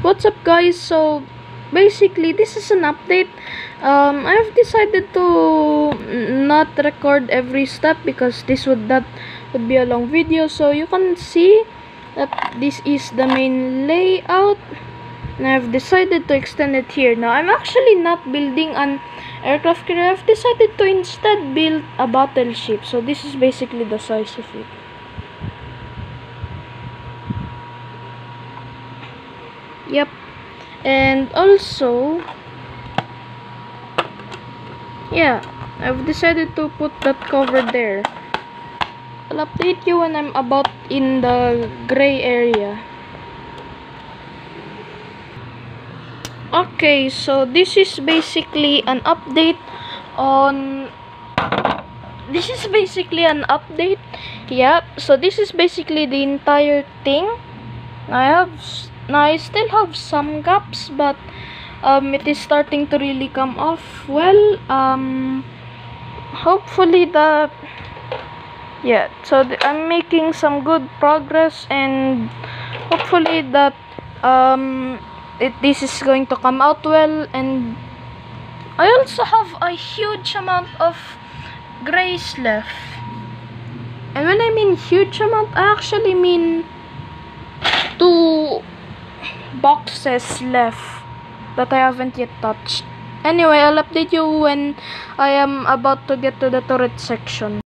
What's up, guys? So basically this is an update. I've decided to not record every step because that would be a long video. So you can see that this is the main layout, and I've decided to extend it here. Now I'm actually not building an aircraft carrier. I've decided to instead build a battleship. So this is basically the size of it. Yep. And also, yeah, I've decided to put that cover there. I'll update you when I'm about in the gray area. Okay, so this is basically an update on yeah, so this is basically the entire thing. I still have some gaps, but it is starting to really come off well. Hopefully I'm making some good progress, and hopefully that this is going to come out well. And I also have a huge amount of grays left, and when I mean huge amount, I actually mean 2 boxes left that I haven't yet touched. Anyway, I'll update you when I am about to get to the turret section.